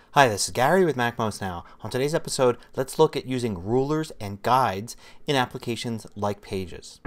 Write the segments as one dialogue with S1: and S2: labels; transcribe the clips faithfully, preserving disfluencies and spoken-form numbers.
S1: Hi, this is Gary with MacMost Now. On today's episode, let's look at using rulers and guides in applications like Pages.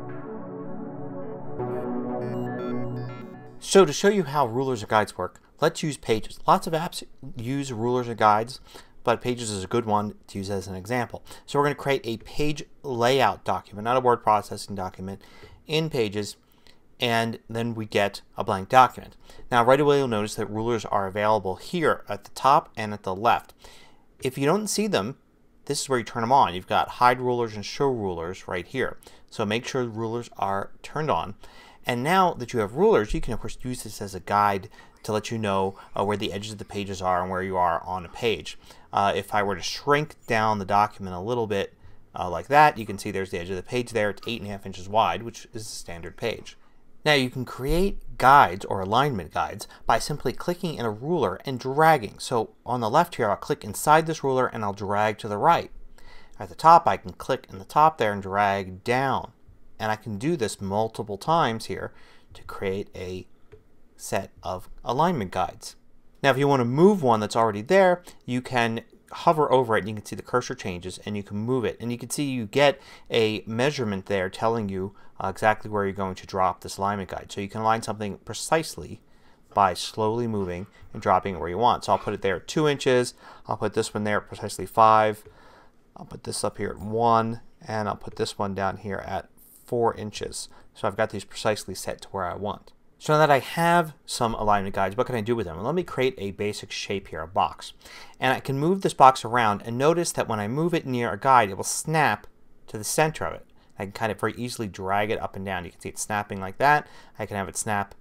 S1: So to show you how rulers or guides work, let's use Pages. Lots of apps use rulers or guides, but Pages is a good one to use as an example. So we're going to create a page layout document, not a word processing document, in Pages, and then we get a blank document. Now right away you'll notice that rulers are available here at the top and at the left. If you don't see them, this is where you turn them on. You've got hide rulers and show rulers right here. So make sure the rulers are turned on. And now that you have rulers, you can of course use this as a guide to let you know uh, where the edges of the pages are and where you are on a page. Uh, if I were to shrink down the document a little bit uh, like that, you can see there's the edge of the page there. It's eight and a half inches wide, which is a standard page. Now you can create guides or alignment guides by simply clicking in a ruler and dragging. So on the left here I'll click inside this ruler and I'll drag to the right. At the top I can click in the top there and drag down. And I can do this multiple times here to create a set of alignment guides. Now if you want to move one that's already there, you can hover over it and you can see the cursor changes and you can move it. And you can see you get a measurement there telling you uh, exactly where you're going to drop this alignment guide. So you can align something precisely by slowly moving and dropping it where you want. So I'll put it there at two inches. I'll put this one there at precisely five. I'll put this up here at one. And I'll put this one down here at four inches. So I've got these precisely set to where I want. So now that I have some alignment guides, what can I do with them? Well, let me create a basic shape here, a box. And I can move this box around and notice that when I move it near a guide it will snap to the center of it. I can kind of very easily drag it up and down. You can see it snapping like that. I can have it snap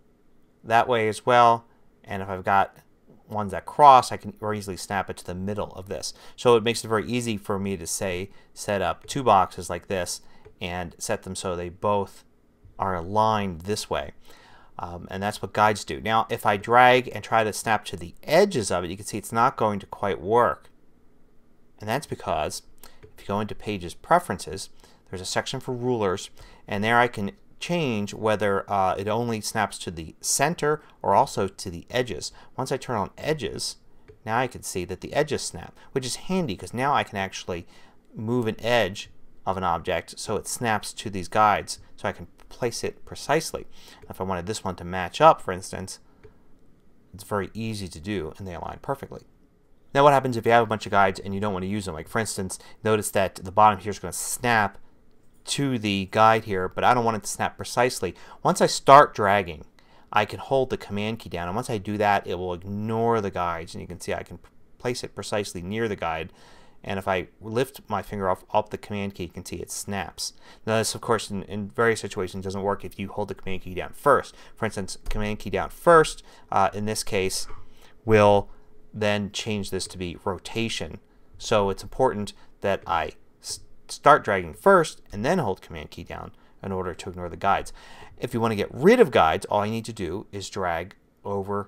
S1: that way as well. And if I've got ones that cross, I can very easily snap it to the middle of this. So it makes it very easy for me to say set up two boxes like this and set them so they both are aligned this way. Um, and that's what guides do. Now if I drag and try to snap to the edges of it, you can see it's not going to quite work. And that's because if you go into Pages Preferences, there's a section for rulers, and there I can change whether uh, it only snaps to the center or also to the edges. Once I turn on edges, now I can see that the edges snap, which is handy because now I can actually move an edge of an object so it snaps to these guides so I can place it precisely. If I wanted this one to match up, for instance, it's very easy to do and they align perfectly. Now what happens if you have a bunch of guides and you don't want to use them? Like for instance, notice that the bottom here is going to snap to the guide here, but I don't want it to snap precisely. Once I start dragging, I can hold the Command key down, and once I do that it will ignore the guides, and you can see I can place it precisely near the guide. And if I lift my finger off up the Command key, you can see it snaps. Now this of course in, in various situations doesn't work if you hold the Command key down first. For instance, Command key down first uh, in this case will then change this to be rotation. So it's important that I start dragging first and then hold Command key down in order to ignore the guides. If you want to get rid of guides, all you need to do is drag over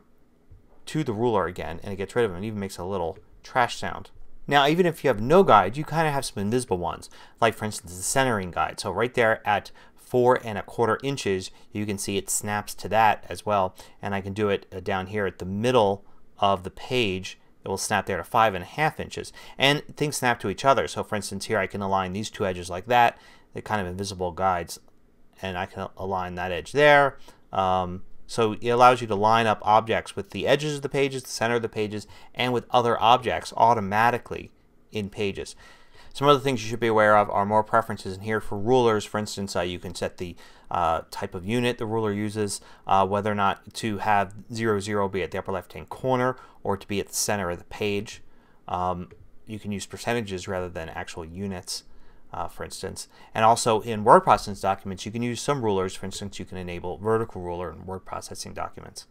S1: to the ruler again and it gets rid of them. It even makes a little trash sound. Now even if you have no guide, you kind of have some invisible ones, like for instance the centering guide. So right there at four and a quarter inches you can see it snaps to that as well, and I can do it down here at the middle of the page. It will snap there to five and a half inches, and things snap to each other. So for instance here I can align these two edges like that. They're kind of invisible guides, and I can align that edge there. Um, So it allows you to line up objects with the edges of the pages, the center of the pages, and with other objects automatically in Pages. Some other things you should be aware of are more preferences in here for rulers. For instance, uh, you can set the uh, type of unit the ruler uses, uh, whether or not to have zero zero be at the upper left hand corner or to be at the center of the page. Um, you can use percentages rather than actual units. Uh, for instance. And also in word processing documents you can use some rulers. For instance, you can enable vertical ruler in word processing documents.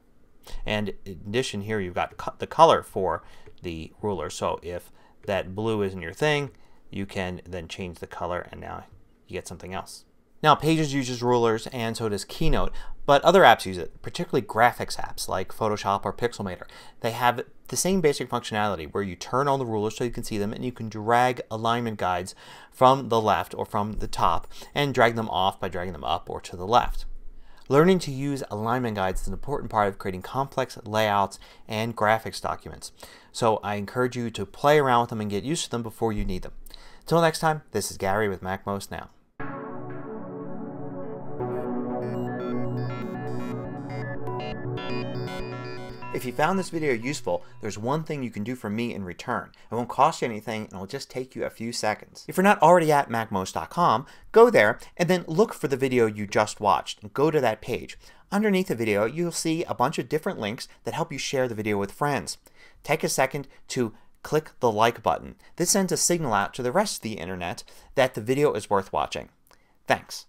S1: And in addition here you've got co the color for the ruler. So if that blue isn't your thing, you can then change the color and now you get something else. Now Pages uses rulers and so does Keynote, but other apps use it, particularly graphics apps like Photoshop or Pixelmator. They have the same basic functionality where you turn on the rulers so you can see them, and you can drag alignment guides from the left or from the top and drag them off by dragging them up or to the left. Learning to use alignment guides is an important part of creating complex layouts and graphics documents. So I encourage you to play around with them and get used to them before you need them. Until next time, this is Gary with MacMost Now. If you found this video useful, there's one thing you can do for me in return. It won't cost you anything and it'll just take you a few seconds. If you're not already at Mac most dot com, go there and then look for the video you just watched and go to that page. Underneath the video you'll see a bunch of different links that help you share the video with friends. Take a second to click the like button. This sends a signal out to the rest of the internet that the video is worth watching. Thanks.